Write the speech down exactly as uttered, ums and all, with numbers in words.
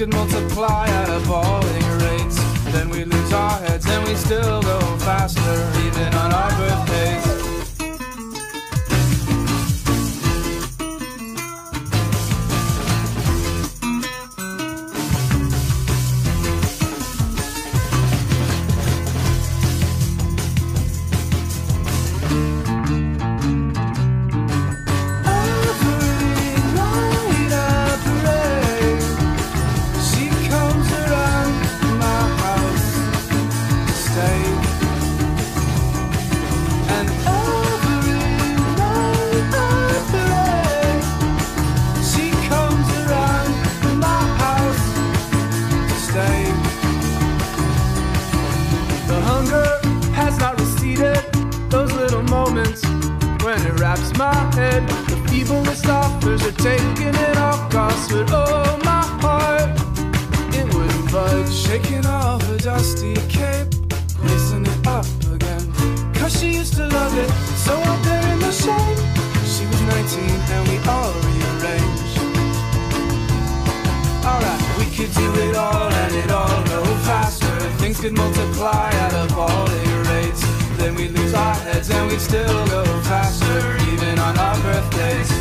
could multiply at appalling rates. Then we lose our heads and we still go faster, even on our birthdays. Wraps my head, the feeblest offers are taken at all costs. But oh, my heart, it wouldn't budge. Shaking off a dusty cape, lacing it up again. Cause she used to love it, so out there in the shade. She was nineteen and we all rearranged. Alright, we could do it all and it all go faster. Things could multiply at appalling rates. Then we'd lose our heads and we'd still go faster, even on our birthdays.